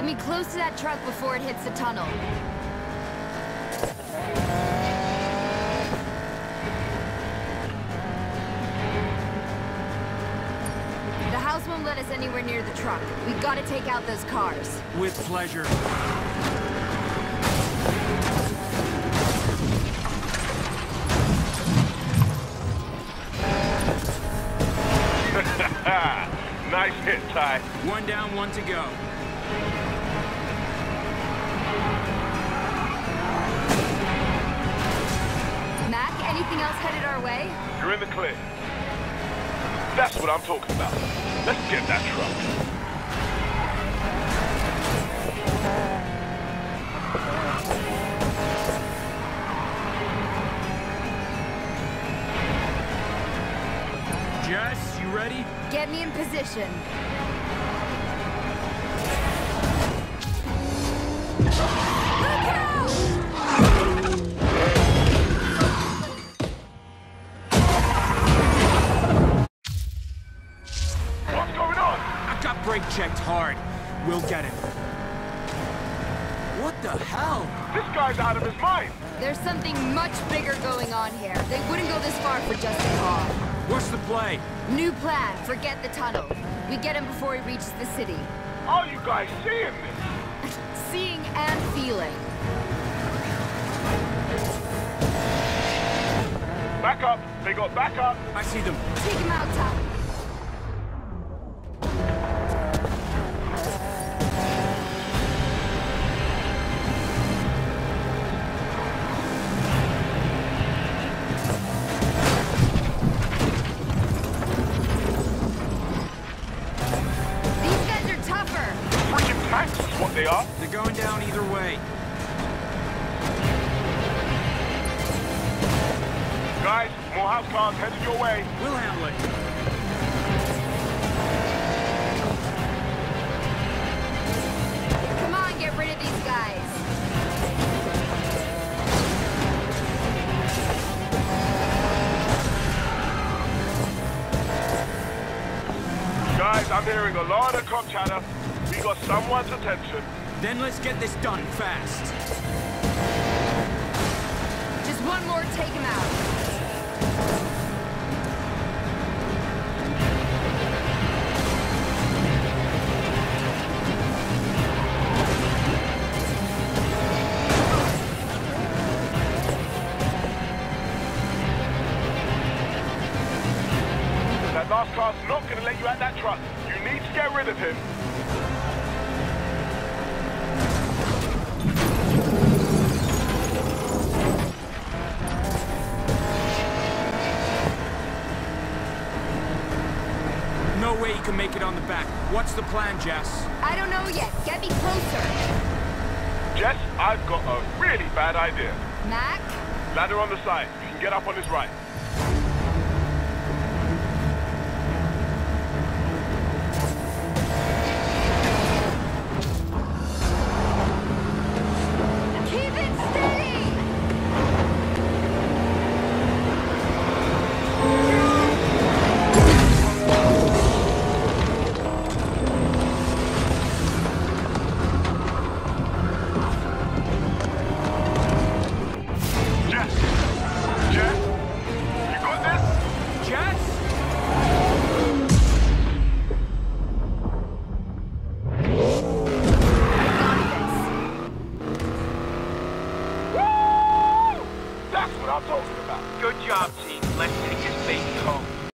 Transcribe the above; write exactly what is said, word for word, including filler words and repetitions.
me close to that truck before it hits the tunnel. The house won't let us anywhere near the truck. We gotta take out those cars. With pleasure. Nice hit, Ty. One down, one to go. Mac, anything else headed our way? You're in the clear. That's what I'm talking about. Let's get that truck. Jess, you ready? Get me in position. Look out! What's going on? I got brake checked hard. We'll get him. What the hell? This guy's out of his mind. There's something much bigger going on here. They wouldn't go this far for just a car. What's the play? New plan. Forget the tunnel. We get him before he reaches the city. Are you guys seeing this? Seeing and feeling. Back up. They got back up. I see them. Take him out, Tom. What they are? They're going down either way. Guys, more house cars headed your way. We'll handle it. Come on, get rid of these guys. Guys, I'm hearing a lot of cop chatter. We got someone's attention. Then let's get this done fast. Just one more, take him out. That last car's not going to let you at that truck. You need to get rid of him. No way you can make it on the back. What's the plan, Jess? I don't know yet. Get me closer. Jess, I've got a really bad idea. Mac? Ladder on the side. You can get up on his right.